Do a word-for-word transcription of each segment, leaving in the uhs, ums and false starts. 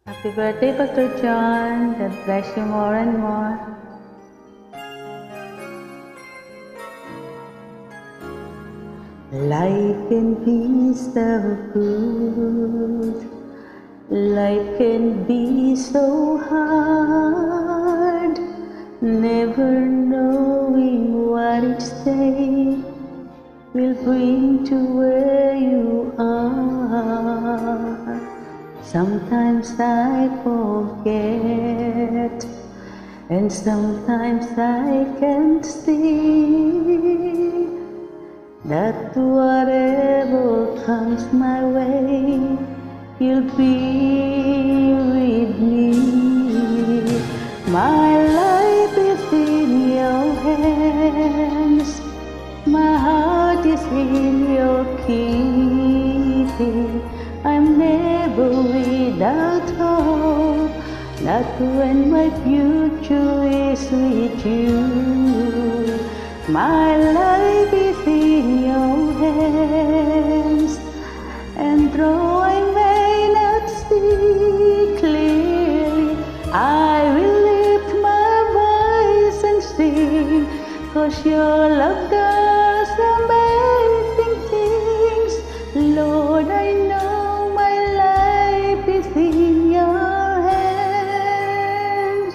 Happy birthday, Pastor John. God bless you more and more. Life can be so good. Life can be so hard. Never knowing what each day will bring to where you are. Sometimes I forget, and sometimes I can't see that whatever comes my way, you'll be with me. My life is in your hands, my heart is in your keeping. I'm never without hope, not when my future is with you. My life is in your hands, and though I may not see clearly, I will lift my voice and sing, 'cause your love does amazing things. Lord, I know my life is in your hands.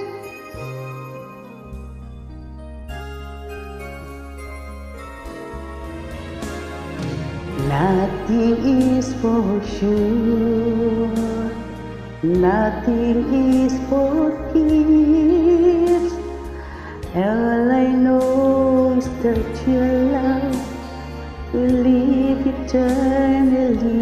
Nothing is for sure, nothing is for keeps. All I know is that your love will live eternally.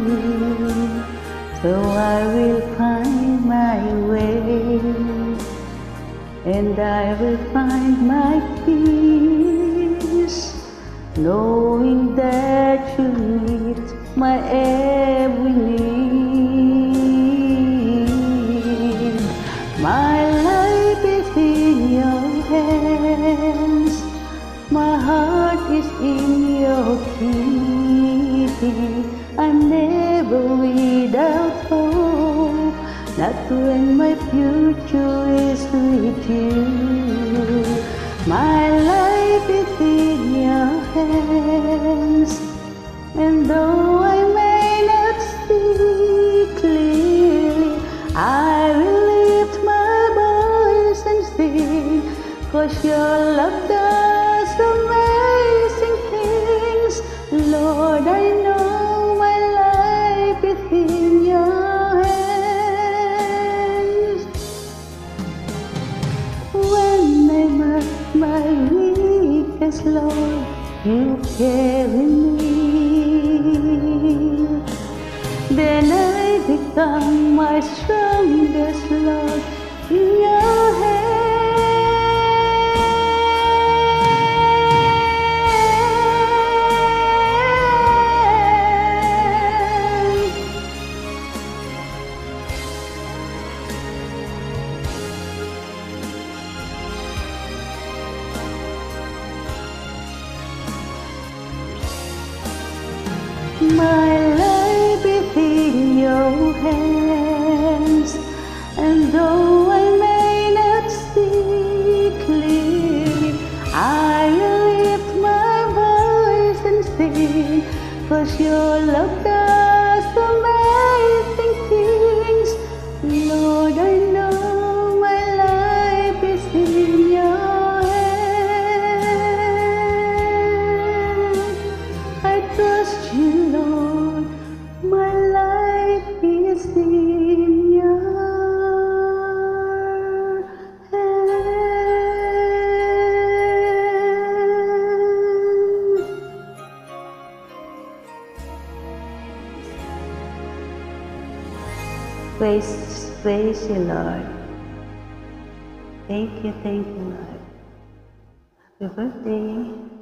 So I will find my way, and I will find my peace, knowing that you meet my every need. My life is in your hands, my heart is in your keeping. I'm never without hope, not when my future is with you. My life is in your hands, and though I may not see clearly, I will lift my voice and sing, 'cause your love does amazing things. Lord, I know my life is in your hands. When I'm at my weakest, Lord, you carry me. Then I become my strongest, Lord, in your hands. My life is in your hands, and though I may not see clearly, I will lift my voice and sing, 'cause your love does amazing things. Lord, I know my life is in your hands. I trust you, Lord, my life is in your hands. Praise, praise you, Lord. Thank you, thank you, Lord. Happy birthday.